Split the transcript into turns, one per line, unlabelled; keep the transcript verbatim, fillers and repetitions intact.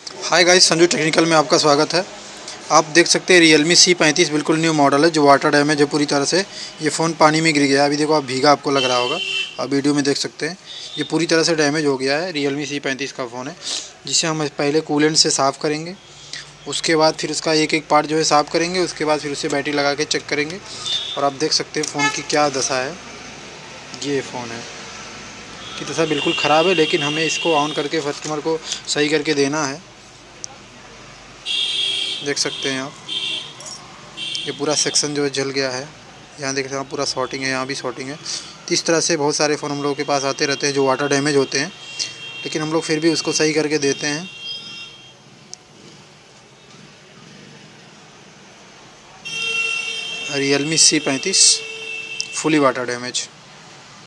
Hi guys, Sanju technical में आपका स्वागत है। आप देख सकते हैं रियलमी सी पैंतीस बिल्कुल न्यू मॉडल है जो वाटर डैमेज है पूरी तरह से। ये फ़ोन पानी में गिर गया। अभी देखो, आप भीगा आपको लग रहा होगा, आप वीडियो में देख सकते हैं। ये पूरी तरह से डैमेज हो गया है। रियलमी सी पैंतीस का फ़ोन है जिसे हम पहले कूलेंट से साफ़ करेंगे, उसके बाद फिर उसका एक एक पार्ट जो है साफ़ करेंगे, उसके बाद फिर उसे बैटरी लगा के चेक करेंगे। और आप देख सकते हैं फ़ोन की क्या दशा है। ये फ़ोन है की दशा बिल्कुल ख़राब है, लेकिन हमें इसको ऑन करके कस्टमर को सही करके देना है। देख सकते हैं आप, ये पूरा सेक्शन जो है जल गया है। यहाँ देख सकते हैं पूरा शॉर्टिंग है, यहाँ भी शॉर्टिंग है। तो इस तरह से बहुत सारे फ़ोन हम लोगों के पास आते रहते हैं जो वाटर डैमेज होते हैं, लेकिन हम लोग फिर भी उसको सही करके देते हैं। रियलमी सी पैंतीस फुली वाटर डैमेज।